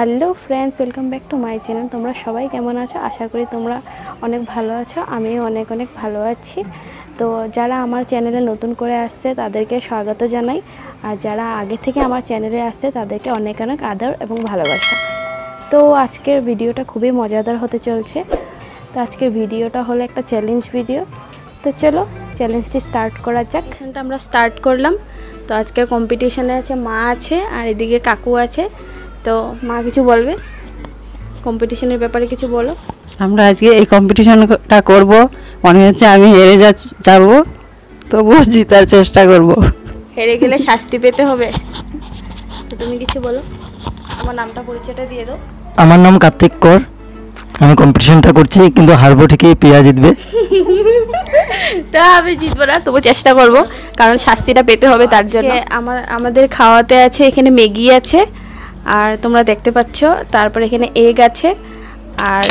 Hello friends, welcome back to my channel. তোমরা সবাই কেমন আছো? আশা করি তোমরা অনেক ভালো আছো। আমিও অনেক ভালো আছি। তো যারা আমার চ্যানেলে নতুন করে আসছে তাদেরকে স্বাগত জানাই, আর যারা আগে থেকে আমার চ্যানেলে আসছে তাদেরকে অনেক আদর এবং ভালোবাসা। তো আজকের ভিডিওটা খুবই মজাদার হতে চলছে। তো আজকের ভিডিওটা হলো একটা চ্যালেঞ্জ ভিডিও। তো চলো চ্যালেঞ্জটি স্টার্ট করা যাক। সেশনটা আমরা স্টার্ট করলাম। তো আজকের কম্পিটিশানে আছে মা আছে আর এদিকে কাকু আছে। তো মা কিছু বলবে, কম্পিটিশনের ব্যাপারে কিছু বলো। আমরা আজকে এই কম্পিটিশনটা করব, মনে হচ্ছে আমি হেরে যাব, তবুও জেতার চেষ্টা করব। হেরে গেলে শাস্তি পেতে হবে। তো তুমি কিছু বলো, আমার নামটা পরিচয়টা দিয়ে দাও। আমার নাম কার্তিক কর। আমি কম্পিটিশনটা করছি, কিন্তু হারবো ঠিকই, প্রিয়া জিতবে। তা আমি জিতবো না, তবু চেষ্টা করব, কারণ শাস্তিটা পেতে হবে তার জন্য। আমাদের খাওয়াতে আছে এখানে ম্যাগি আছে, আর তোমরা দেখতে পাচ্ছ, তারপর এখানে এগ আছে, আর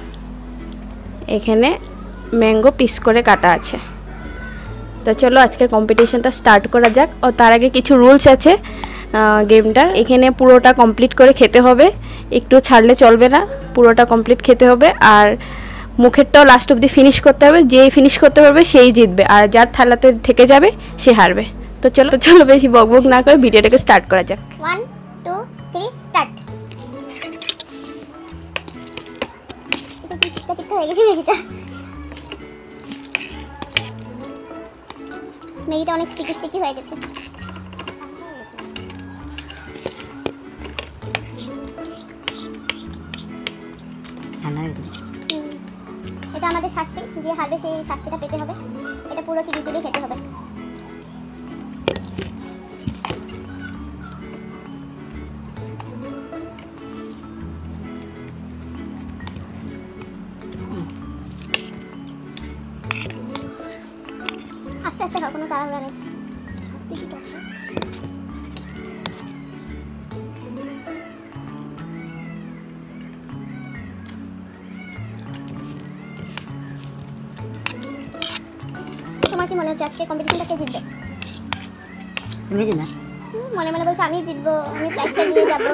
এখানে ম্যাঙ্গো পিস করে কাটা আছে। তো চলো আজকের কম্পিটিশনটা স্টার্ট করা যাক। ও তার আগে কিছু রুলস আছে গেমটার। এখানে পুরোটা কমপ্লিট করে খেতে হবে, একটু ছাড়লে চলবে না, পুরোটা কমপ্লিট খেতে হবে। আর মুখেরটাও লাস্ট অবধি ফিনিশ করতে হবে। যেই ফিনিশ করতে পারবে সেই জিতবে, আর যার থালাতে থেকে যাবে সে হারবে। তো চলো বেশি বকবক না করে ভিডিওটাকে স্টার্ট করা যাক। 1 2 3 স্টার্ট। এটা কি চিপকা হয়ে গেছে ম্যাগিটা অনেক স্টিকি হয়ে গেছে। এটা আমাদের শাস্তি, যে হারবে সেই শাস্তিটা পেতে হবে। এটা পুরো চিবিয়ে খেতে হবে। আস্তে আস্তে খাও, কোনো তাড়াহুড়া নেই। তোমার কি মনে হচ্ছে আজকে কম্পিটিশনটা কে জিতবে? তুমি জিতবে? মনে মনে বলছো আমি জিতবো, আমি প্রাইজটা নিয়ে যাবো।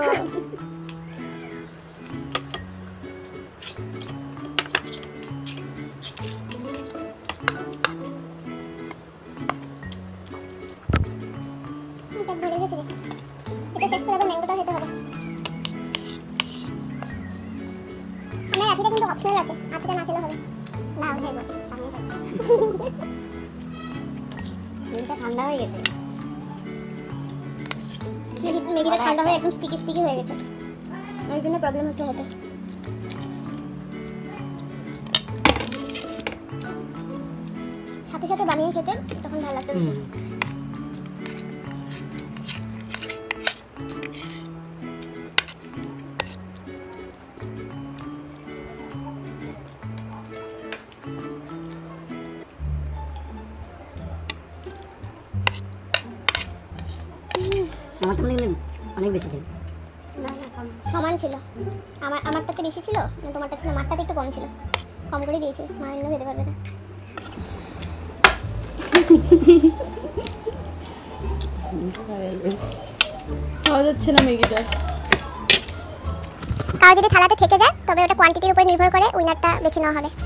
এটা শেষ করে আবার ম্যাঙ্গোটা খেতে হবে। আমার আঠিটা কিন্তু অপশনাল আছে, আঠিটা না খেলে হবে না। উঠে গেল, এটা ঠান্ডা হয়ে গেছে। ম্যাগিটা ঠান্ডা হয়ে একদম স্টিকি হয়ে গেছে, এর জন্য প্রবলেম হচ্ছে হতে। সাথে সাথে বানিয়ে খেতে তখন ভালো লাগতো। আমার তো অনেক বেশি ছিল। না সমান ছিল। আমারটাতে বেশি ছিল, তোমারটা ছিল, মারটাতে একটু কম ছিল। কম করে দিয়েছি, মা এমনি খেতে পারবে না। খাওয়া যাচ্ছে না ম্যাগিটা। কারো যদি থালাতে থেকে যায় তবে ওটা কোয়ান্টিটির উপর নির্ভর করে উইনারটা বেছে নেওয়া হবে।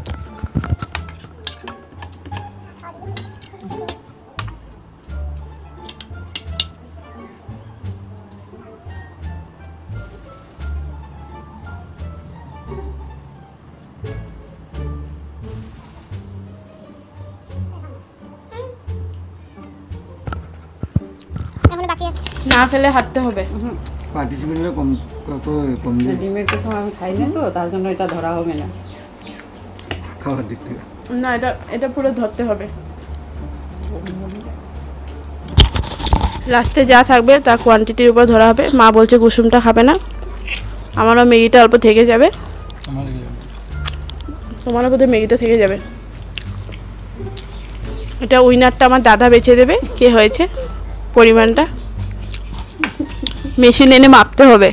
এখন বাকি আছে, না খেলে হাঁটতে হবে। পার্টিসিপেন্টরা কত কম ডিমের তো আমি খাই না, তো তার জন্য এটা ধরা হবে না খাওয়ার দিক থেকে। না, এটা পুরো ধরতে হবে। লাস্টে যা থাকবে তা কোয়ান্টিটির উপর ধরা হবে। মা বলছে কুসুমটা খাবে না, আমারও ম্যাগিটা অল্প থেকে যাবে, তোমারও বোধহয় ম্যাগিটা থেকে যাবে। এটা উইনারটা আমার দাদা বেছে দেবে কে হয়েছে, পরিমাণটা মেশিন এনে মাপতে হবে।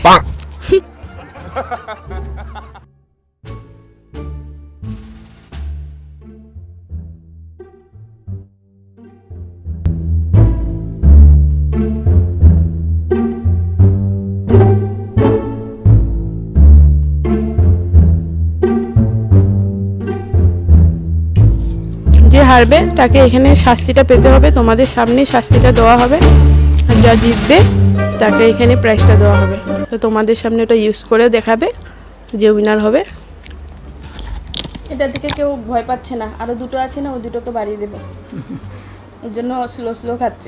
হারবে তাকে এখানে শাস্তিটা পেতে হবে, তোমাদের সামনে শাস্তিটা দেওয়া হবে। আর যা জিতবে তাকে এখানে প্রাইজটা দেওয়া হবে। তো তোমাদের সামনে ওটা ইউজ করেও দেখাবে যে উইনার হবে। এটা থেকে কেউ ভয় পাচ্ছে না, আরও দুটো আছে না, ওই দুটোকে বাড়িয়ে দেবো, ওর জন্য স্লো স্লো খাচ্ছে।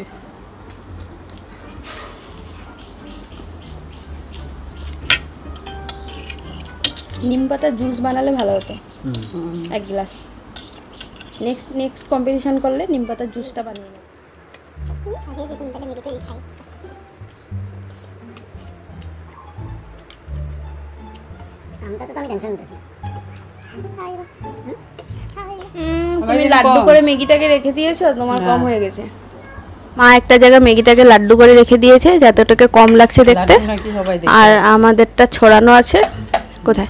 নিম পাতার জুস বানালে ভালো হতো, 1 গ্লাস। নেক্সট কম্পিটিশন করলে নিম পাতার জুসটা বানিয়ে নেবে। তুমি লাড্ডু করে ম্যাগিটাকে রেখে দিয়েছো, তোমার কম হয়ে গেছে। মা একটা জায়গায় ম্যাগিটাকে লাড্ডু করে রেখে দিয়েছে যাতে ওটাকে কম লাগছে দেখতে, আর আমাদেরটা ছড়ানো আছে কোথায়,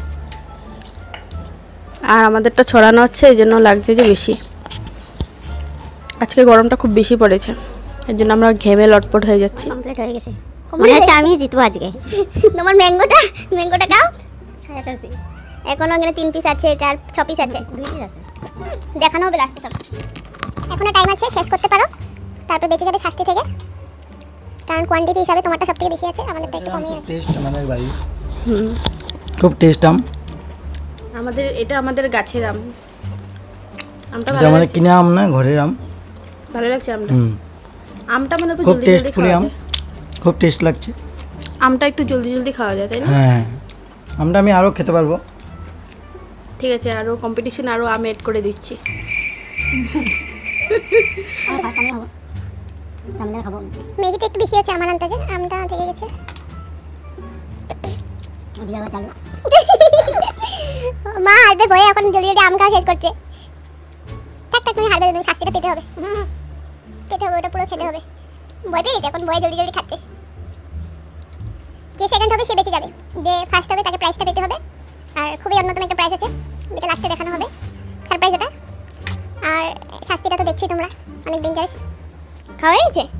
আর আমাদেরটা ছড়ানো হচ্ছে এই জন্য লাগছে যে বেশি। আজকে গরমটা খুব বেশি পড়েছে, এর জন্য আমরা ঘেমে লটপট হয়ে যাচ্ছি। কমপ্লিট হয়ে গেছে, মনে হচ্ছে আমি জিতবো আজকে। তোমার ম্যাঙ্গোটা খাও। এখনো এখানে 3 পিস আছে, 6 পিস আছে, 2 পিস আছে, দেখানো হবে লাস্টে সব। এখনো টাইম আছে, শেষ করতে পারো, তারপর বেঁচে যাবে শাস্তি থেকে। কারণ কোয়ান্টিটি হিসাবে তোমারটা সবথেকে বেশি আছে, আমাদেরটা একটু কমই আছে। টেস্ট আমাদের বাড়ি খুব টেস্ট আম। এটা আমাদের গাছের আম। আমটা এটা ভালো আমাদের লাগছে, কিনে আম না, ঘরের আম। ভালো লাগছে আমটা। আমটা মানে তো খুব জলদি জলদি টেস্টফুলি খাওয়া আম, যায়। খুব টেস্ট লাগছে। আমটা একটু জলদি জলদি খাওয়া যায়, তাই না? হ্যাঁ, আমটা আমি আরও খেতে পারবো। ঠিক আছে, আরও কম্পিটিশন, আরও আম এড করে দিচ্ছি। ম্যাগিটা একটু বেশি আছে আমার আন্দাজে, আমটা থেকে গেছে। মা হারবে ভয়ে এখন জলদি জলদি আম খাওয়া শেষ করছে। থাক তুমি হারবে, তুমি শাস্তিটা পেতে হবে, ওটা পুরো খেতে হবে। ভয় পেয়ে গেছে এখন, ভয়ে জলদি জলদি খাচ্ছে। যে সেকেন্ড হবে সে বেঁচে যাবে, যে ফার্স্ট হবে তাকে প্রাইজটা পেতে হবে। আর খুবই অন্যতম একটা প্রাইজ আছে যেটা লাস্টে দেখানো হবে, সারপ্রাইজ এটা। আর শাস্তিটা তো দেখছি তোমরা, অনেক ডেঞ্জারাস। খাওয়া হয়ে গেছে,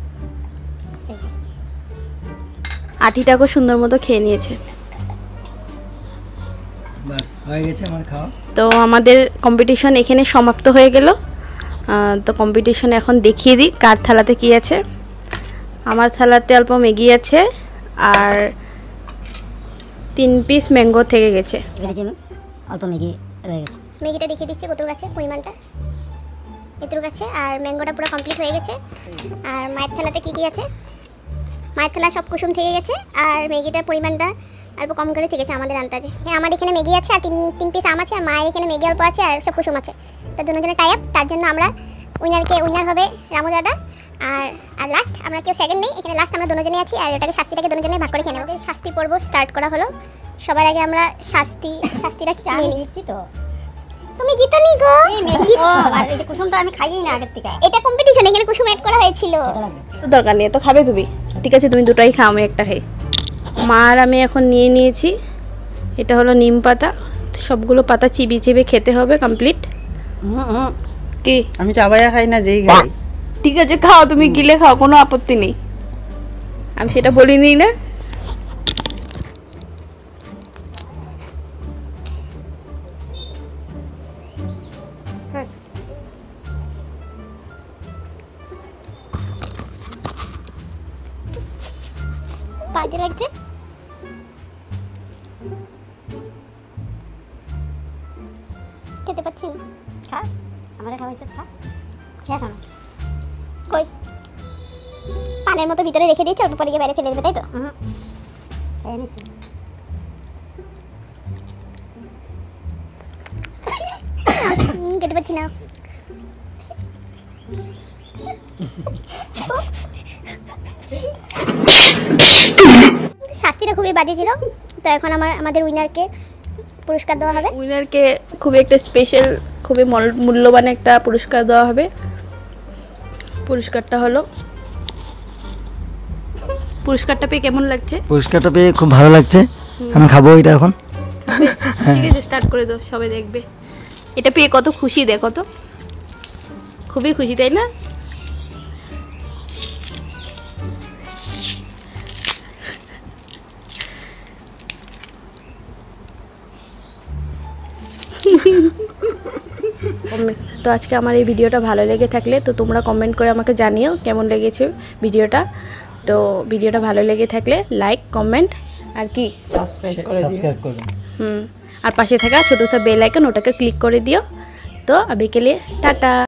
আটিটাকে সুন্দর মতো খেয়ে নিয়েছে। বাস হয়ে গেছে আমার খাওয়া। তো আমাদের কম্পিটিশন এখানে সমাপ্ত হয়ে গেল। তো কম্পিটিশন এখন দেখিয়ে দিই কার থালাতে কি আছে। আমার থালাতে অল্প ম্যাগি আছে আর 3 পিস ম্যাঙ্গো থেকে গেছে। অল্প ম্যাগি রয়ে গেছে। ম্যাগিটা দেখিয়ে দিচ্ছি কত আছে পরিমাণটা, এতটুকু আছে। আর ম্যাঙ্গোটা পুরো কমপ্লিট হয়ে গেছে। আর মায়ের থালাতে কী কী আছে, মায়ের থালা সব কুসুম থেকে গেছে। আর ম্যাগিটার পরিমাণটা অল্প কম করে থেকে গেছে আমাদের আন্দাজে। হ্যাঁ, আমার এখানে ম্যাগি আছে আর 3 পিস আম আছে, আর মায়ের এখানে ম্যাগি অল্প আছে আর সব কুসুম আছে। তো দুজনের টাই আপ, তার জন্য আমরা উইনার হবে রামু দাদা। আর লাস্ট আমরা কেউ সেকেন্ড নেই, এখানে লাস্ট আমরা দুজনেই আছি। আর এটাকে শাস্তিটাকে দুজনেই ভাগ করে খেয়ে নেব। শাস্তি পর্ব স্টার্ট করা হলো। সবার আগে আমরা শাস্তিটা খেয়ে নিচ্ছি। তো তুমি জিতনি গো। আর এই যে কুসুম তো আমি খাইই না আগের থেকে। এটা কম্পিটিশন, এখানে কুসুম অ্যাড করা হয়েছিল। তো দরকার নেই, তো খাবে তুমি, ঠিক আছে তুমি দুটোই খাও, আমি একটা খাই। মা আর আমি এখন নিয়ে নিয়েছি, এটা হলো নিম পাতা। সবগুলো পাতা চিবিয়ে চিবিয়ে খেতে হবে কমপ্লিট। কি আমি চাবাইয়া খাই না, যেই খাই। ঠিক আছে খাও, তুমি গিলে খাও, কোনো আপত্তি নেই, আমি সেটা বলিনি না। বাজে লাগছে, খেতে পাচ্ছি না। খা, আমাদের খাওয়া হয়েছে, খা। শেষ আমার। কই পানের মতো ভিতরে রেখে দিয়েছে, অল্প পরে গিয়ে বাইরে ফেলে দেবে, তাই তো? খেয়ে নিছি। খেতে পাচ্ছি না। শাস্তিটা খুবই বাজে ছিল। তো এখন আমাদের উইনারকে পুরস্কার দেওয়া হবে। উইনারকে খুবই একটা স্পেশাল, খুবই মূল্যবান একটা পুরস্কার দেওয়া হবে। পুরস্কারটা হলো, পুরস্কারটা পেয়ে কেমন লাগছে? পুরস্কারটা পেয়ে খুব ভালো লাগছে, আমি খাবো এটা এখন। ঠিক আছে, স্টার্ট করে দাও, সবাই দেখবে। এটা পেয়ে কত খুশি, দেখো তো, খুবই খুশি, তাই না? তো আজকে আমার এই ভিডিওটা ভালো লেগে থাকলে তো তোমরা কমেন্ট করে আমাকে জানিও কেমন লেগেছে ভিডিওটা। তো ভিডিওটা ভালো লেগে থাকলে লাইক কমেন্ট আর কি সাবস্ক্রাইব করুন। আর পাশে থাকা ছোটো সা বেল আইকন ওটাকে ক্লিক করে দিও। তো বিকেলে টাটা।